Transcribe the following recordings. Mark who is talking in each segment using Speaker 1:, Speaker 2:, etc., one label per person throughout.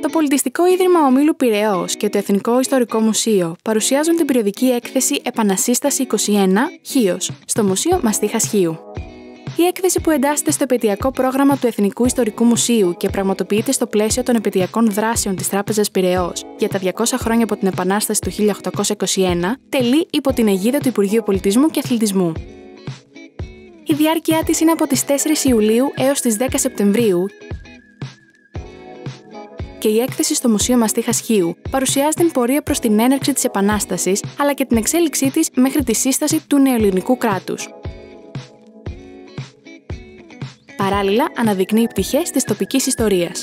Speaker 1: Το Πολιτιστικό Ίδρυμα Ομίλου Πειραιώς και το Εθνικό Ιστορικό Μουσείο παρουσιάζουν την περιοδική έκθεση Επανασύσταση 21 Χίος στο Μουσείο Μαστίχας Χίου. Η έκθεση, που εντάσσεται στο επαιτειακό πρόγραμμα του Εθνικού Ιστορικού Μουσείου και πραγματοποιείται στο πλαίσιο των επαιτειακών δράσεων της Τράπεζας Πειραιώς για τα 200 χρόνια από την Επανάσταση του 1821, τελεί υπό την αιγίδα του Υπουργείου Πολιτισμού και Αθλητισμού. Η διάρκεια της είναι από τις 4 Ιουλίου έως τις 10 Σεπτεμβρίου και η έκθεση στο Μουσείο Μαστίχας Χίου παρουσιάζει την πορεία προς την έναρξη της Επανάστασης αλλά και την εξέλιξή της μέχρι τη σύσταση του νεοελληνικού κράτους. Παράλληλα, αναδεικνύει πτυχές της τοπικής ιστορίας.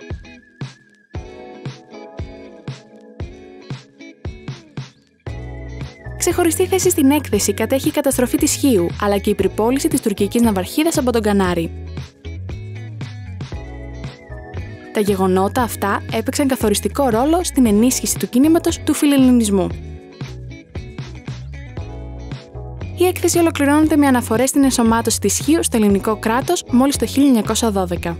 Speaker 1: Ξεχωριστή θέση στην έκθεση κατέχει η καταστροφή της Χίου, αλλά και η πυρπόληση της τουρκικής ναυαρχίδας από τον Κανάρη. Τα γεγονότα αυτά έπαιξαν καθοριστικό ρόλο στην ενίσχυση του κινήματος του φιλελληνισμού. Η έκθεση ολοκληρώνεται με αναφορές στην ενσωμάτωση της Χίου στο ελληνικό κράτος μόλις το 1912.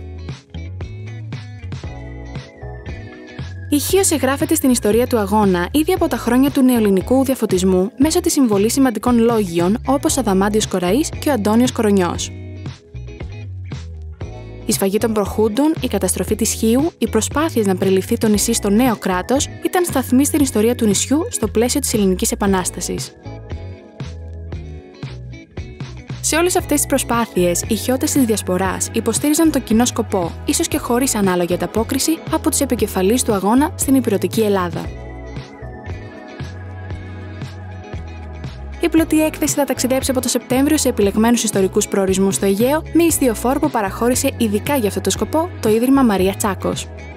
Speaker 1: Η Χίος εγγράφεται στην ιστορία του αγώνα ήδη από τα χρόνια του νεοελληνικού διαφωτισμού μέσω της συμβολής σημαντικών λόγιων όπως ο Αδαμάντιος Κοραής και ο Αντώνιος Κορονιός. Η σφαγή των προχούντων, η καταστροφή της Χίου, οι προσπάθειες να περιληφθεί το νησί στο νέο κράτος ήταν σταθμοί στην ιστορία του νησιού στο πλαίσιο της Ελληνικής Επανάστασης. Σε όλες αυτές τις προσπάθειες, οι χιώτες της Διασποράς υποστήριζαν το κοινό σκοπό, ίσως και χωρίς ανάλογη ανταπόκριση από τους επικεφαλείς του αγώνα στην ηπειρωτική Ελλάδα. Η πλωτή έκθεση θα ταξιδέψει από το Σεπτέμβριο σε επιλεγμένους ιστορικούς προορισμούς στο Αιγαίο με ιστιοφόρο που παραχώρησε ειδικά για αυτό το σκοπό το Ίδρυμα Μαρία Τσάκος.